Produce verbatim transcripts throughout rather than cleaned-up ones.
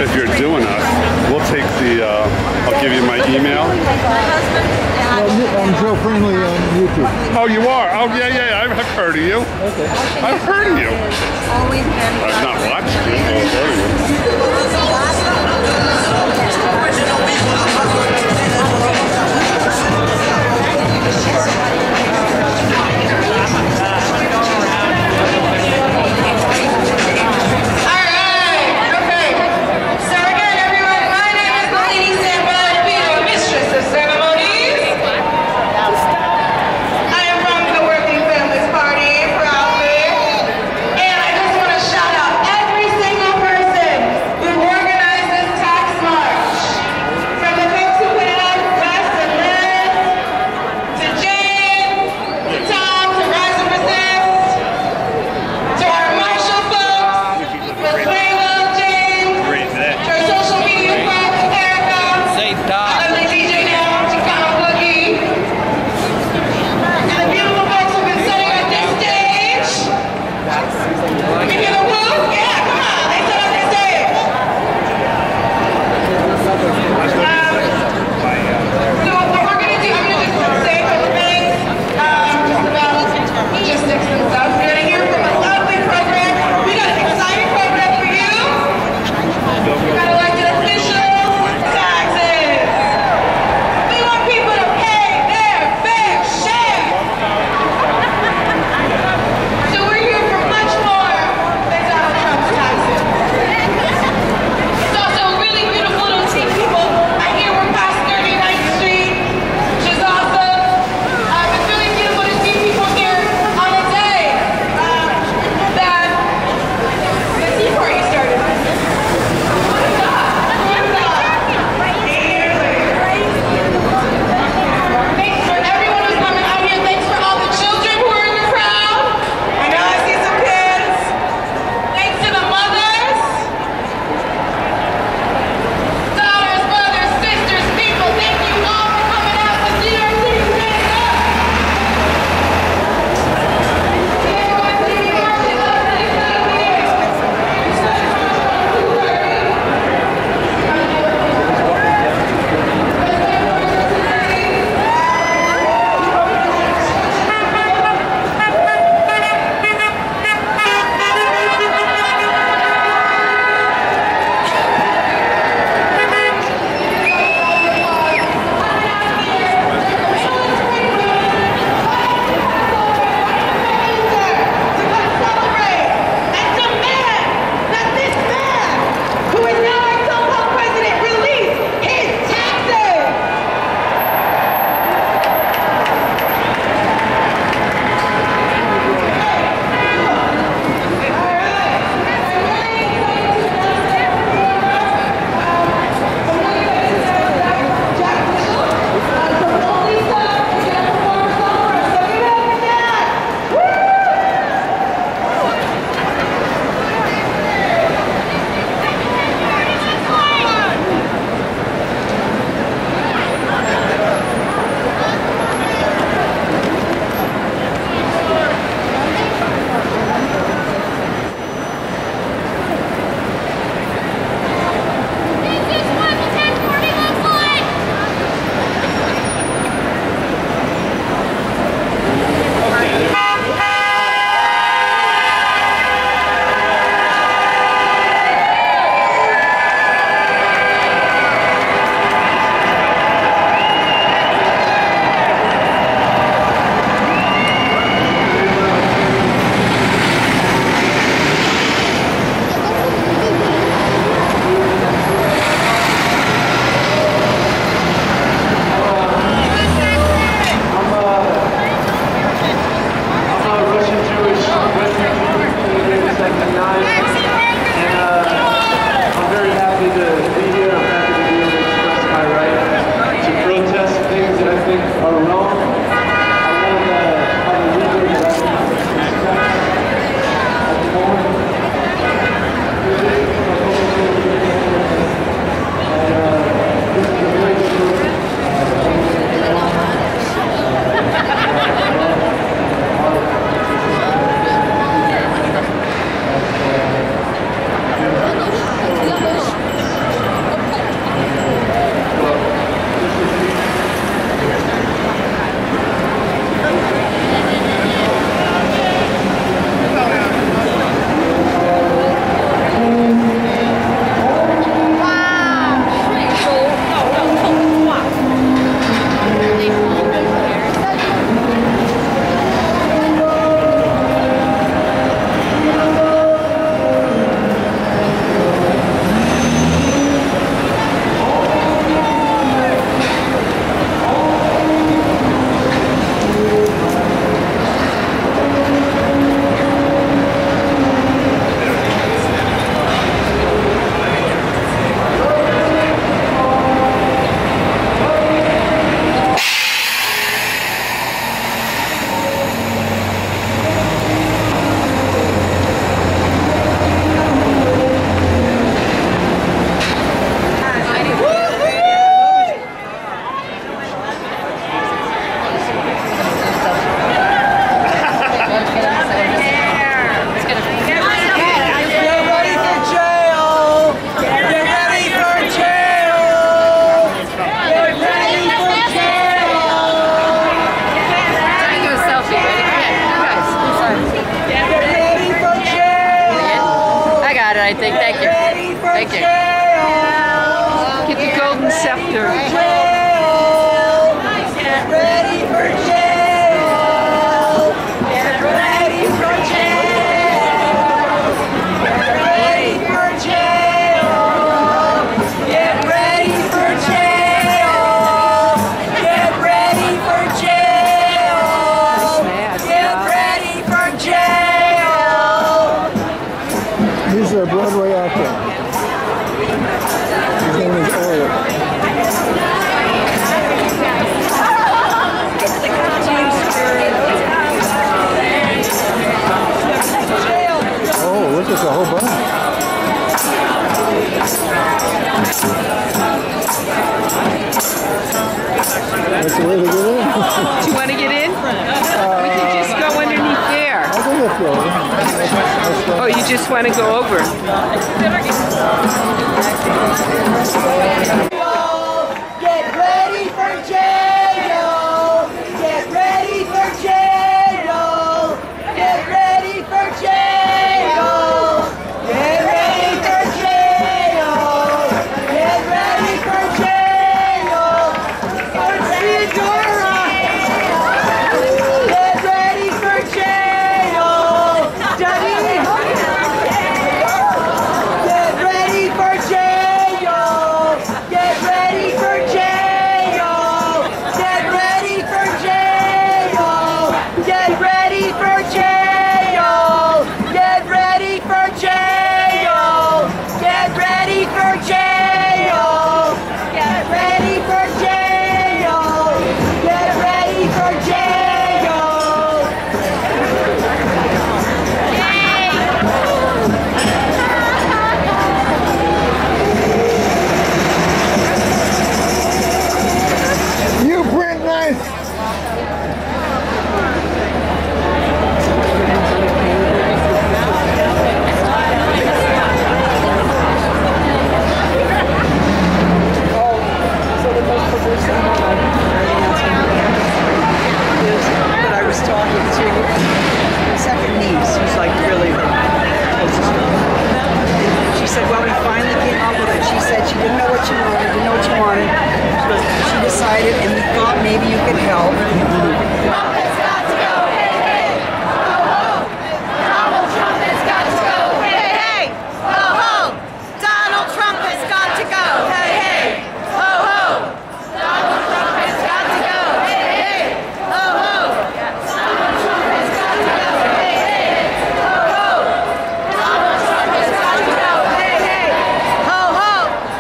if you're doing us, we'll take the, uh, I'll give you my email. I'm Joe Friendly on YouTube. Oh, you are? Oh, yeah, yeah, I've heard of you. Okay. I've heard of you. Always been. I've not watched you, but I've heard of you. Every single person who works Thank, thank you. Thank you. Get the golden scepter. Get ready for jail. Get ready for jail. Get ready for jail. Get ready for jail. Get ready for jail. Get ready for jail. He's a Broadway actor. His name is Elliot. Oh, look at the whole bunch. That's the way to get in. Do you want to get in? Uh, we can just go underneath there. I think that's good. Oh, you just want to go over? Get ready for jail. Get ready for jail. Get ready for jail. Get ready for jail. Get ready for jail. Theodora. Get ready for jail. Daddy. Get ready for jail. Get ready for jail. Get ready for jail. Get ready for jail. Get ready for jail. Get ready for jail. Get ready for jail. Get ready for jail. You print nice. That I was talking to my second niece, who's like really the closest to me. She said, well, we finally came up with it. She said she didn't know what she wanted, didn't know what she wanted. She goes, she decided, and we thought maybe you could help. Trumpet's got to go, hey, hey, ho, ho. Donald Trump has got to go, hey, hey, ho, ho. Donald Trump has got to go, hey, hey, ho, ho. Donald Trump has got to go, hey, hey, ho, ho. Donald Trump has got to go, hey, hey, ho, ho. Donald Trump has got to go, hey, hey, ho, ho.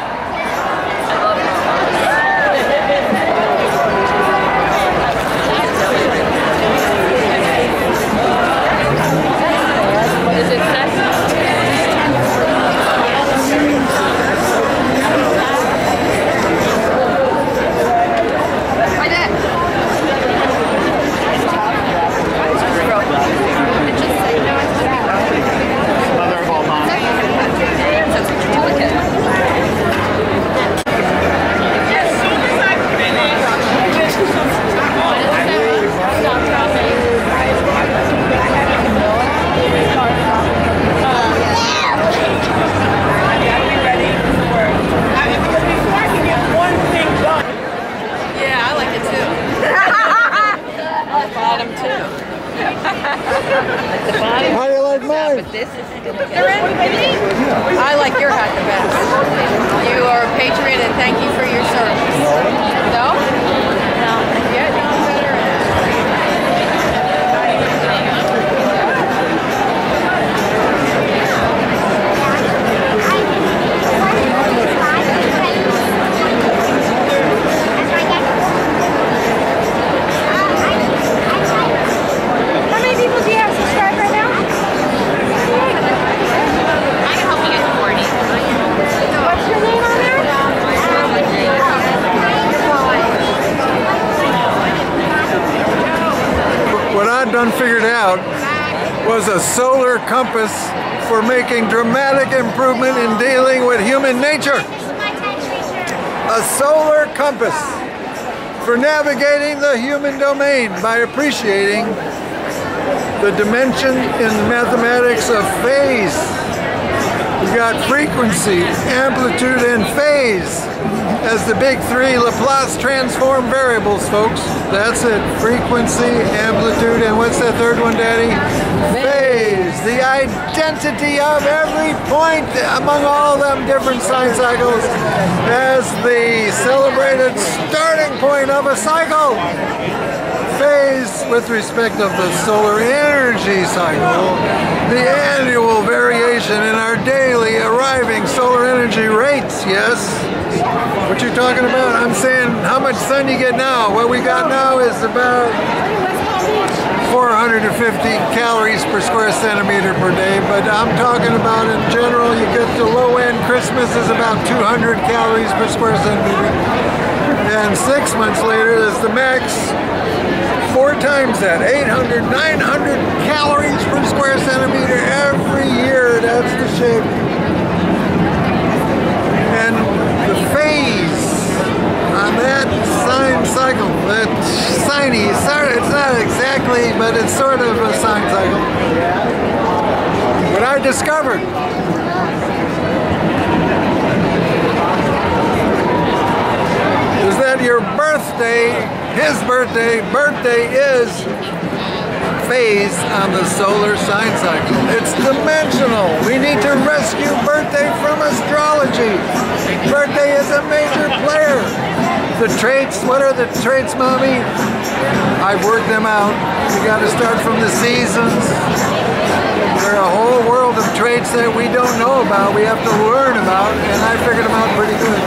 How do you like mine? This is I like your hat the best. You are a patriot and thank you for your service. No? No. Yeah, you know better. How many people do you have subscribed right now? I can help you get forty. What's your name on there? What I'd done figured out was a solar compass for making dramatic improvement in dealing with human nature. A solar compass for navigating the human domain by appreciating the dimension in mathematics of phase. We've got frequency, amplitude, and phase as the big three Laplace transform variables, folks. That's it. Frequency, amplitude, and what's that third one, Daddy? Phase. The identity of every point among all them different sine cycles as the celebrated starting point of a cycle. Phase with respect of the solar energy cycle, the annual variation in our daily arriving solar energy rates, yes? What you talking about? I'm saying how much sun you get now. What we got now is about four hundred fifty calories per square centimeter per day, but I'm talking about in general, you get the low end Christmas is about two hundred calories per square centimeter. And six months later is the max, four times that, eight hundred, nine hundred calories per square centimeter every year. That's the shape. And the phase on that sine cycle, that sine, it's not exactly, but it's sort of a sine cycle. What I discovered is that your birthday, his birthday, birthday is phase on the solar sine cycle. It's dimensional. We need to rescue birthday from astrology. Birthday is a major player. The traits, what are the traits, Mommy? I've worked them out. You got to start from the seasons. There are a whole world of traits that we don't know about, we have to learn about, and I figured them out pretty good.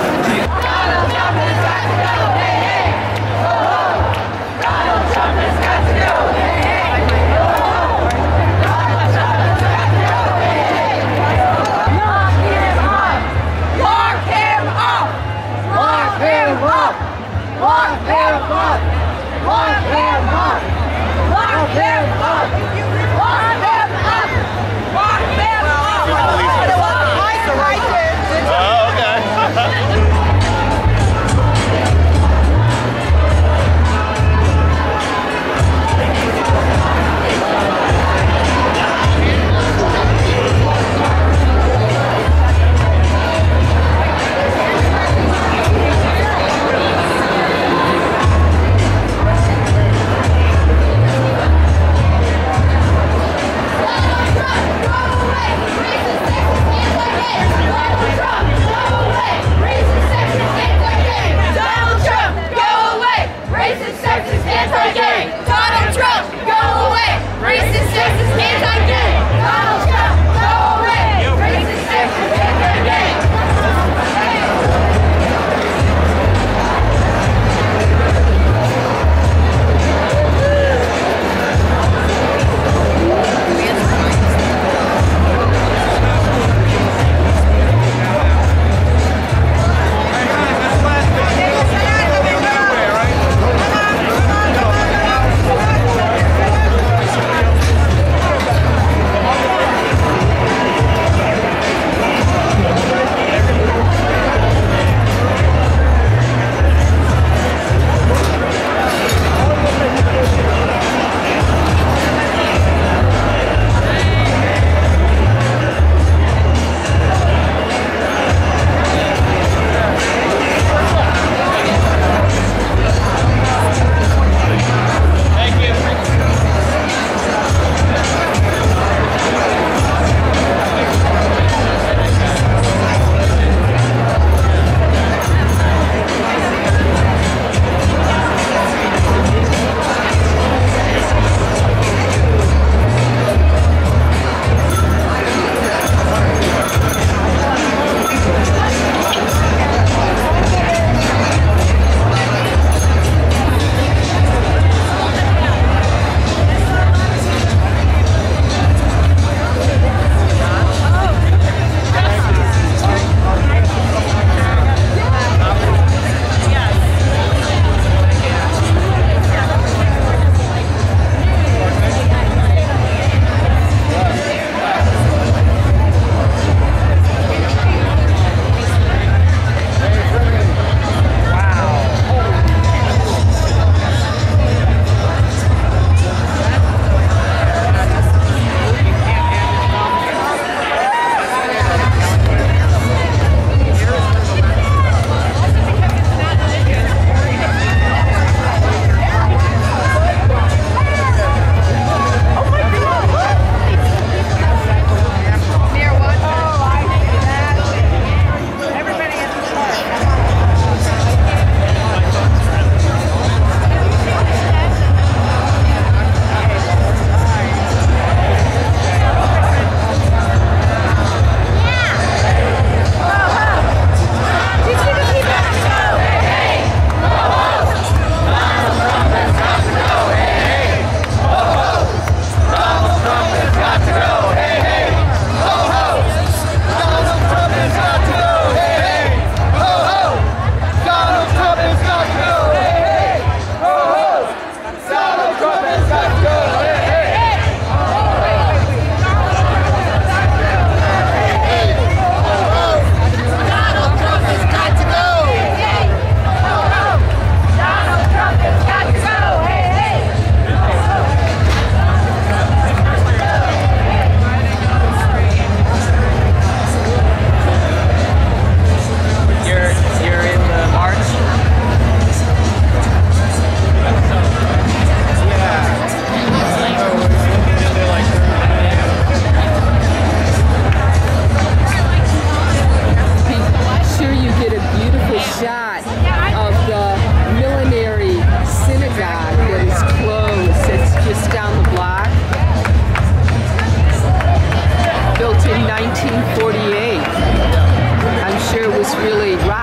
Oh, okay.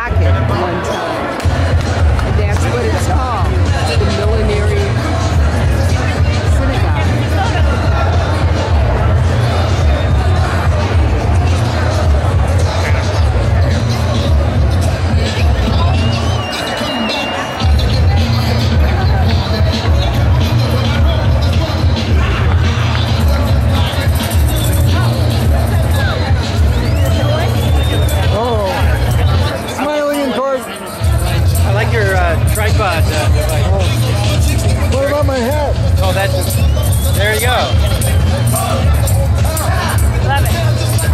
placket one time. And that's what it's called, the Millenary Synagogue. Tripod uh, device. Oh. What about my hat? Oh, that's just, there you go. Love it.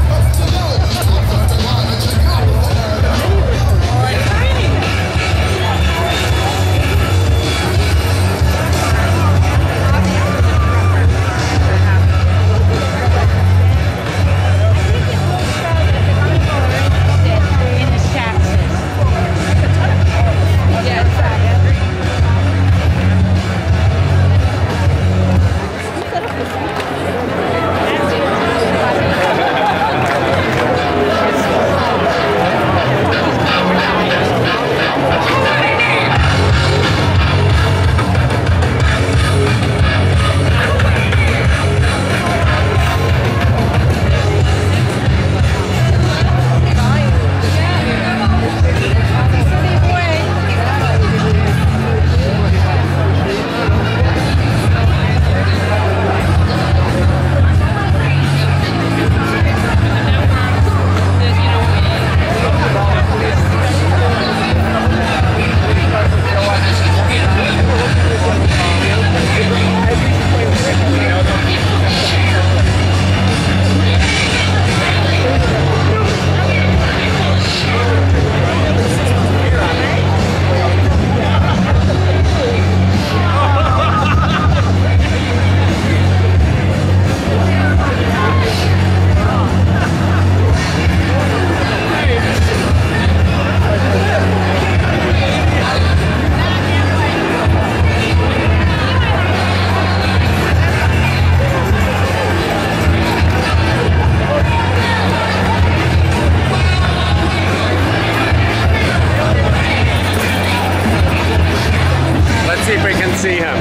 See if we can see him.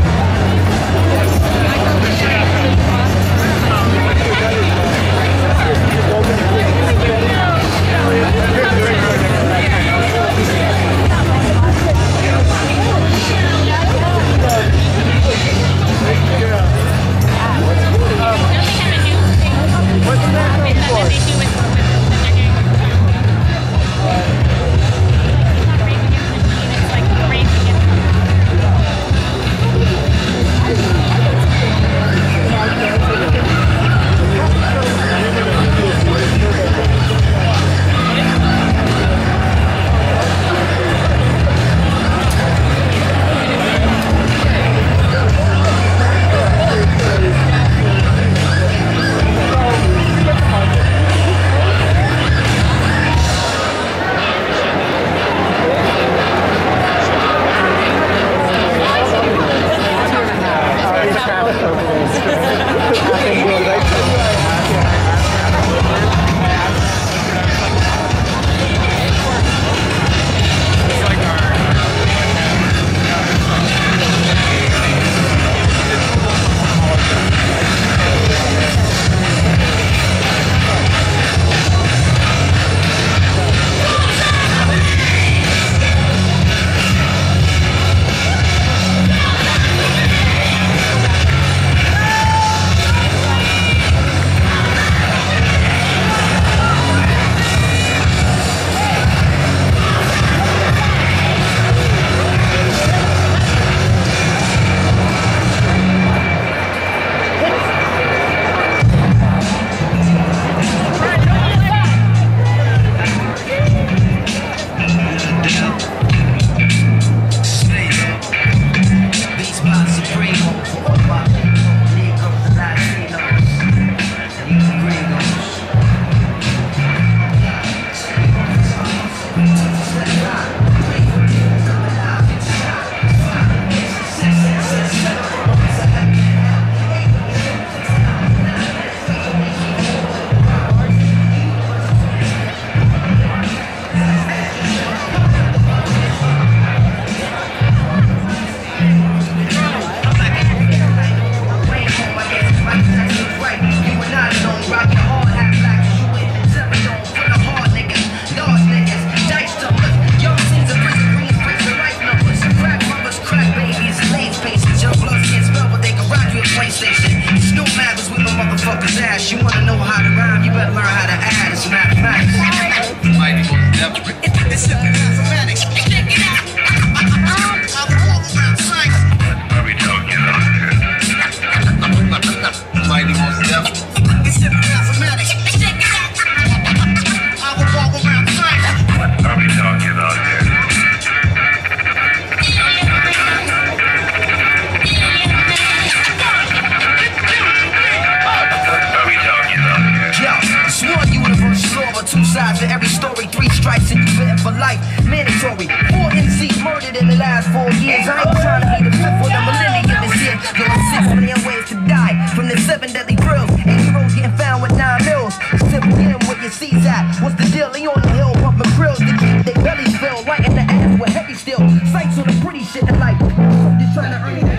mandatory. Four M Cs murdered in the last four years. I ain't trying to be the fifth or the millennium this year. There are six million ways to die from the seven deadly drills. Eight heroes getting found with nine mils. Simple in where your C's at. What's the deal? They on the hill pumping grills to keep their bellies filled. Right in the ass with heavy steel. Sights on the pretty shit in life. I'm just trying to earn it.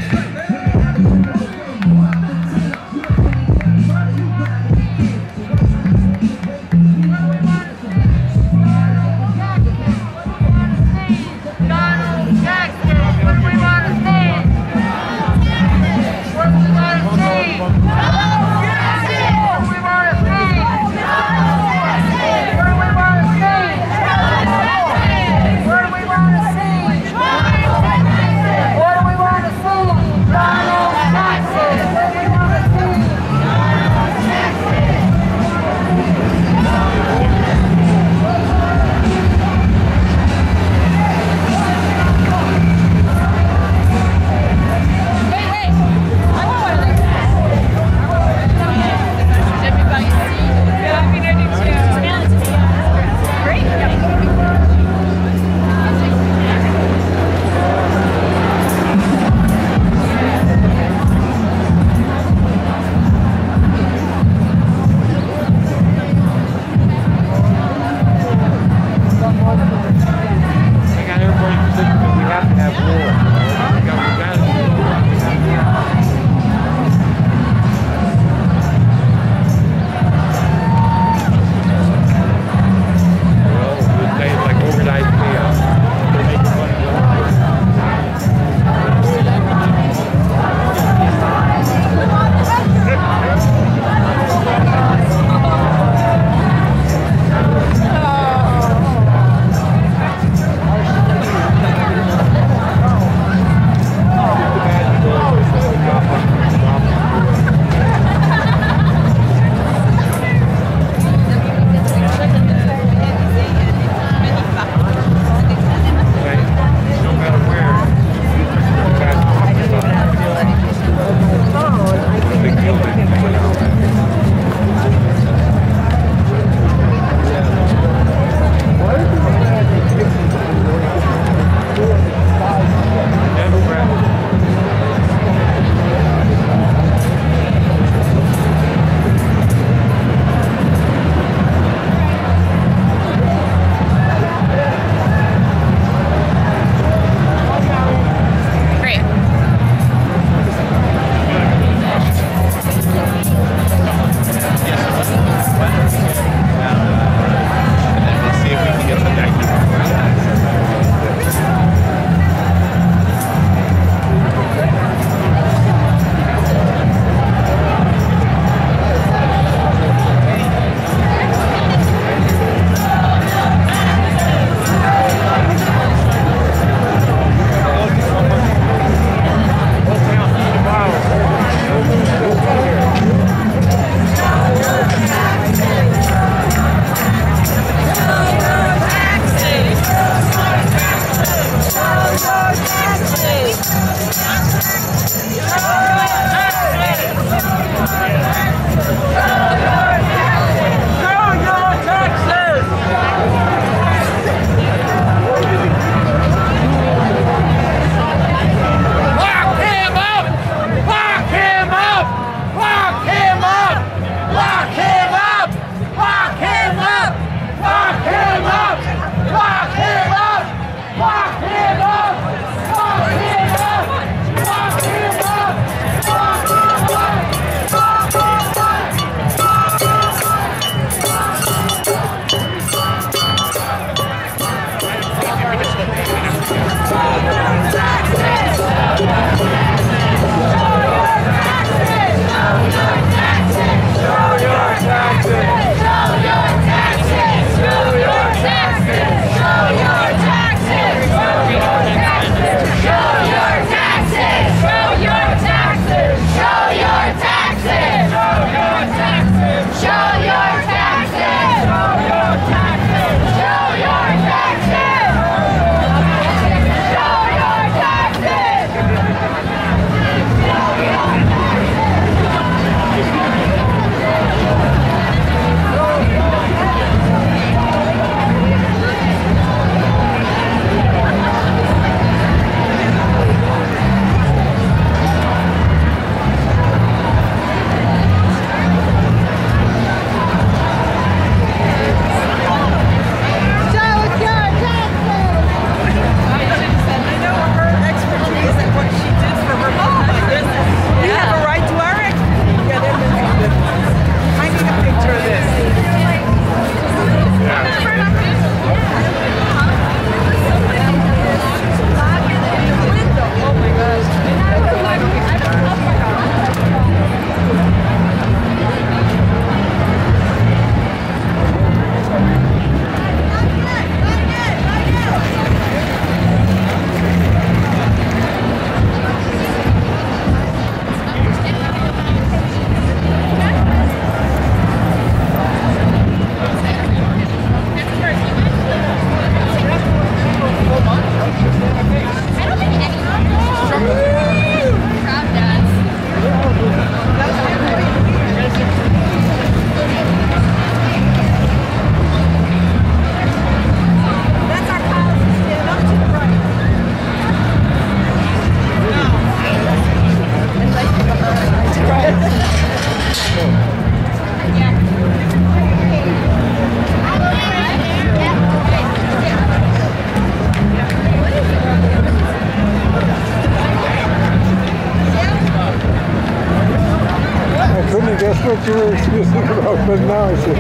what you were speaking about, but now I see.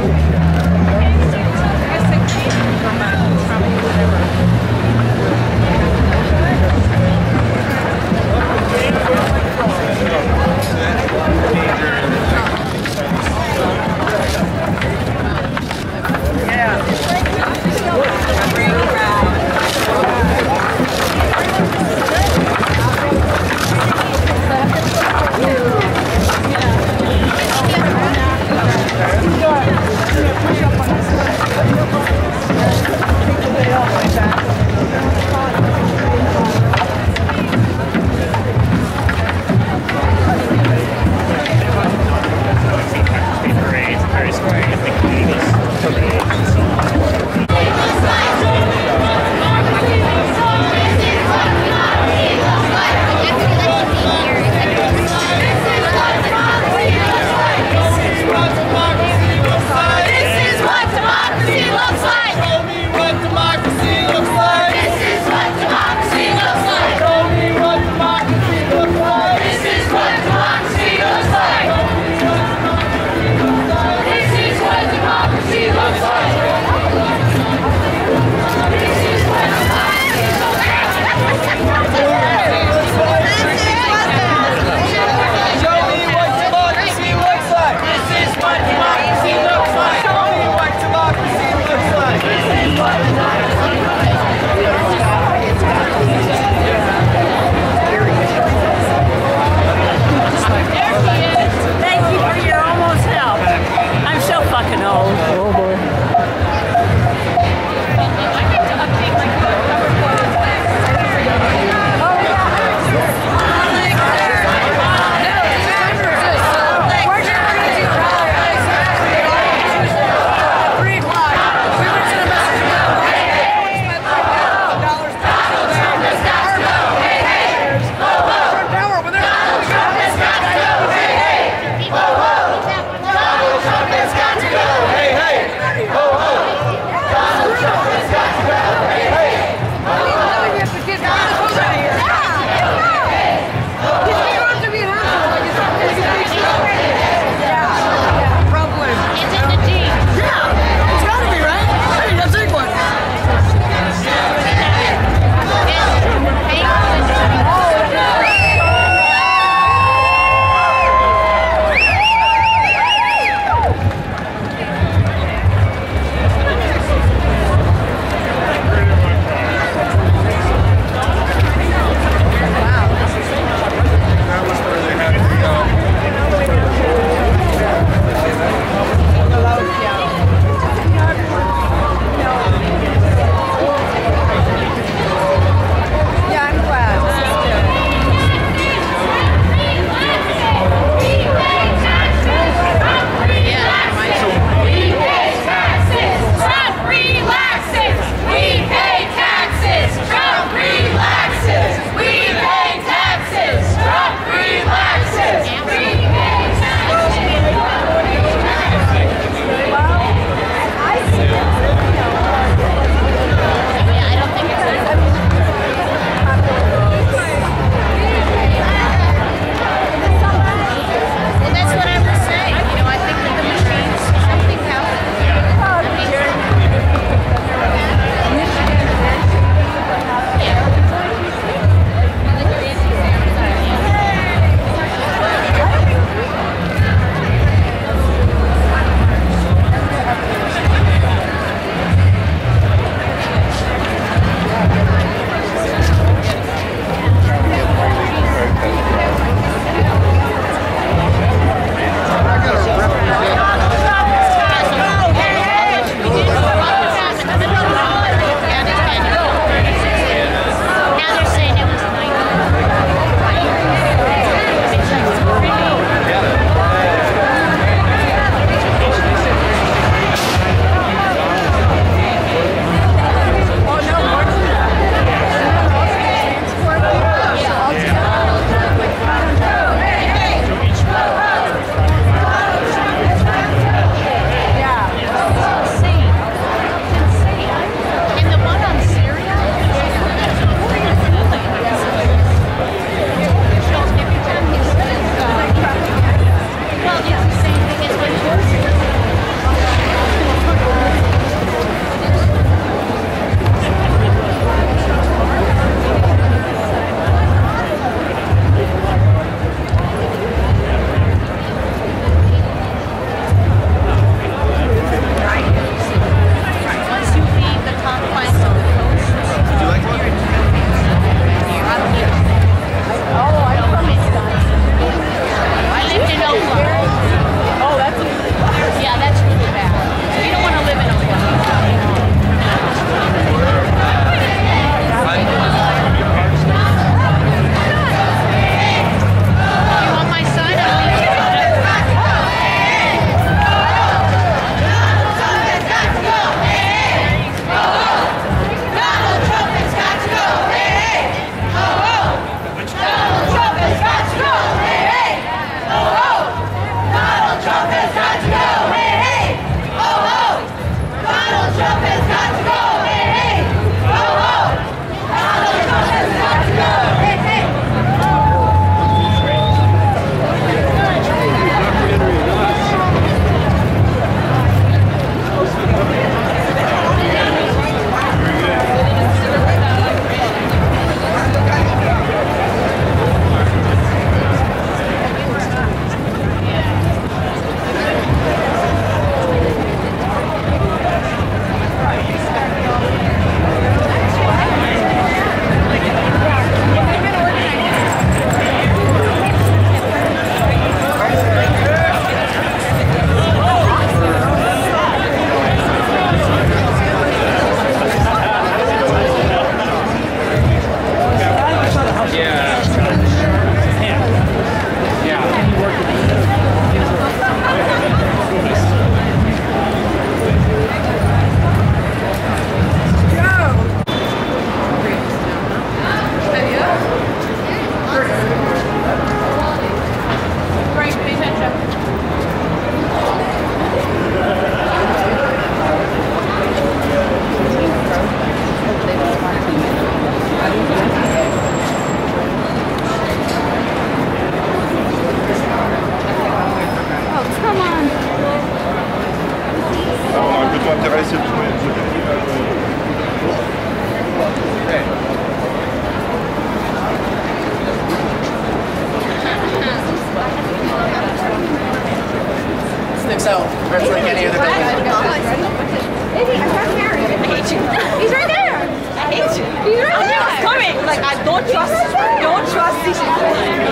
like, I don't trust, don't trust these people.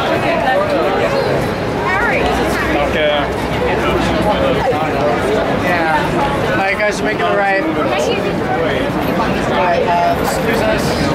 Harry. Okay. Yeah. Alright guys, we're making a right. Alright, uh, excuse us.